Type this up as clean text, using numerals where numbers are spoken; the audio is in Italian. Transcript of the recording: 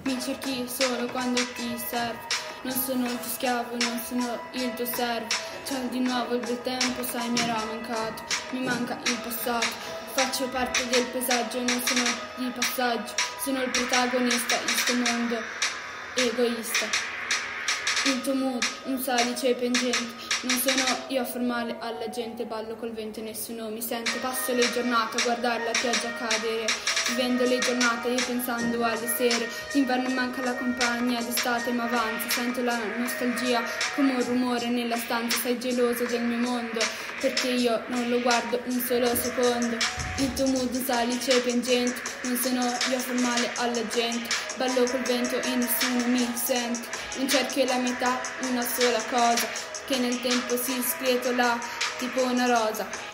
Mi cerchi solo quando ti serve. Non sono il tuo schiavo, non sono il tuo servo. C'è di nuovo il bel tempo, sai mi era mancato. Mi manca il passato. Faccio parte del paesaggio, non sono di passaggio. Sono il protagonista in sto mondo egoista. Il tuo mood, un salice pengente. Non sono io a far male alla gente. Ballo col vento e nessuno mi sente. Passo le giornate a guardare la pioggia cadere. Vivendo le giornate io pensando alle sere. D'inverno manca la compagnia, d'estate ma avanza. Sento la nostalgia come un rumore nella stanza. Sei geloso del mio mondo perché io non lo guardo un solo secondo. Il tuo mood, un salice pengente. Non sono io a far male alla gente. Ballo col vento e nessuno mi sente. Un cerchio è la metà, una sola cosa che nel tempo si scrietola tipo una rosa.